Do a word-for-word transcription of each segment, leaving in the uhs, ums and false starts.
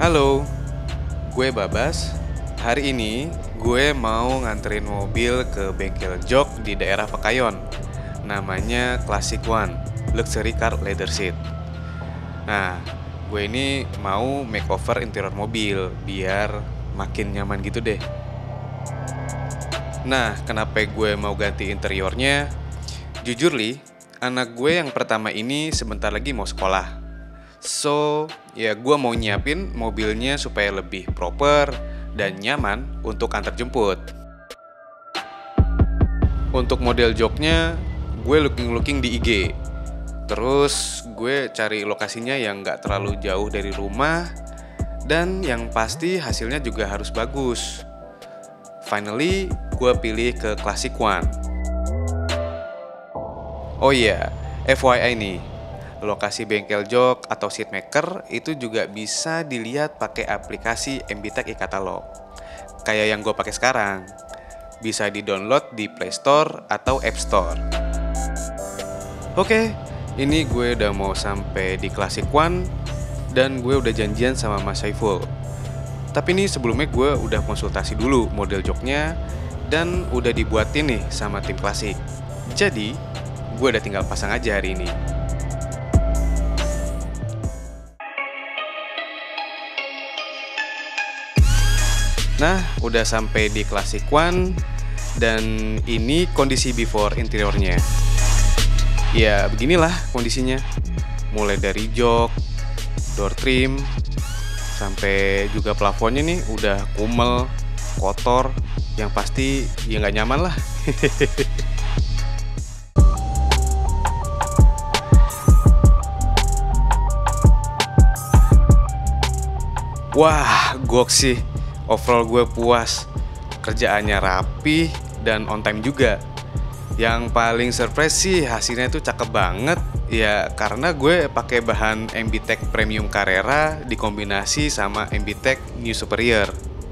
Halo, gue Babas. Hari ini gue mau nganterin mobil ke bengkel jok di daerah Pekayon. Namanya Classic One Luxury Car Leather Seat. Nah, gue ini mau makeover interior mobil biar makin nyaman gitu deh. Nah, kenapa gue mau ganti interiornya? Jujur li, anak gue yang pertama ini sebentar lagi mau sekolah. So, ya gue mau nyiapin mobilnya supaya lebih proper dan nyaman untuk antar jemput. Untuk model joknya, gue looking-looking di I G. Terus gue cari lokasinya yang gak terlalu jauh dari rumah. Dan yang pasti hasilnya juga harus bagus. Finally, gue pilih ke Classic One. Oh iya, F Y I nih, lokasi bengkel jok atau seat maker itu juga bisa dilihat pakai aplikasi M B Tech e-Katalog. Kayak yang gue pakai sekarang. Bisa di-download di Play Store atau App Store. Oke, ini gue udah mau sampai di Classic One dan gue udah janjian sama Mas Saiful. Tapi nih sebelumnya gue udah konsultasi dulu model joknya dan udah dibuatin nih sama tim Classic. Jadi, gue udah tinggal pasang aja hari ini. Nah, udah sampai di Classic One dan ini kondisi before interiornya. Ya, beginilah kondisinya. Mulai dari jok, door trim, sampai juga plafonnya nih udah kumel, kotor, yang pasti ya nggak nyaman lah. Wah, gok sih. Overall gue puas. Kerjaannya rapi dan on time juga. Yang paling surprise sih hasilnya tuh cakep banget. Ya karena gue pakai bahan M B Tech Premium Carrera dikombinasi sama M B Tech New Superior.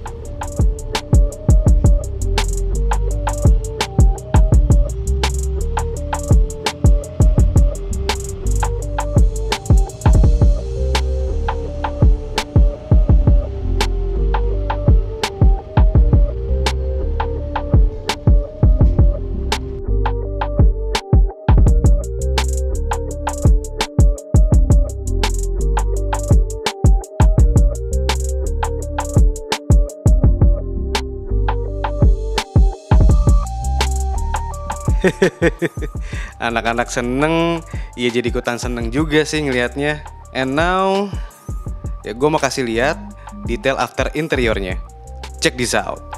Anak-anak seneng, ya jadi ikutan seneng juga sih ngelihatnya. And now, ya gue mau kasih lihat detail after interiornya. Check this out.